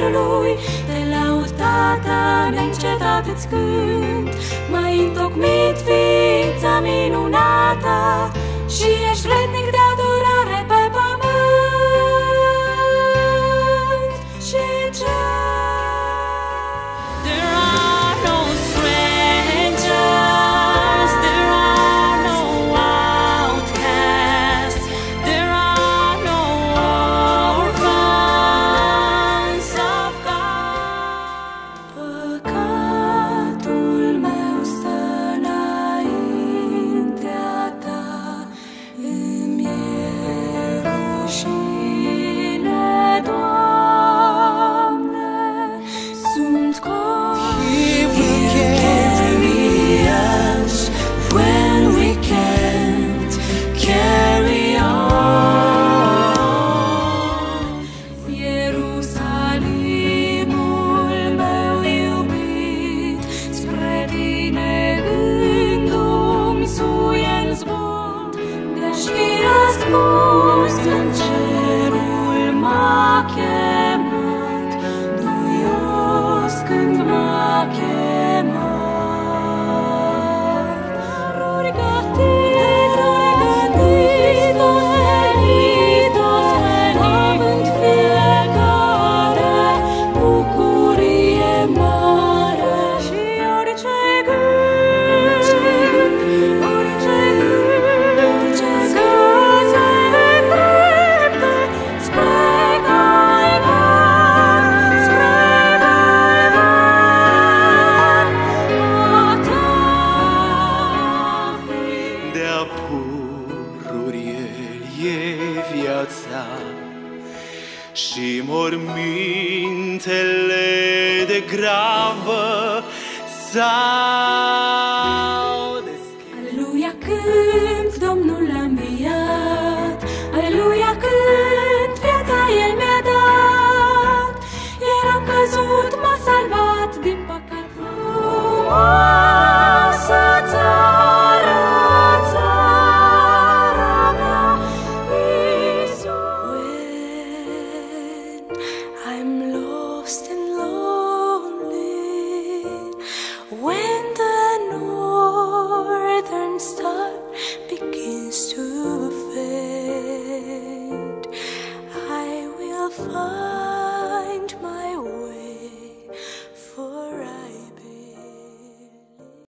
cerului, te laud, Tată, neîncetat îți cânt. M-ai întocmit ființa minunată și ești vrednic de adorare pe pământ și în cer. There are no strangers, there are no outcasts, there are no orphans of God. Păcatul meu stă înaintea ta, îmi e rușine, Doamne, sunt You carry us when we can't carry on. Ierusalimul meu iubit, spre tine gândul-mi suie în zbor. De-aș fi răspuns când cerul m-a chemat, duios când m-a chemat. Rugatitos venitos, având fiecare bucurie mare și orice gând, orice se îndrepte spre calvar, spre calvar, a ta fi. De-a pururi El e viața și mormintele de grabă s-au deschis. Aleluia, cânt, Domnul a înviat. Aleluia, cânt, viața El mi-a dat. Eram căzut, m-a salvat din păcat. Frumoasă țară, țara mea, Iisus. When I'm lost and lonely, when the northern star begins to fade, I will find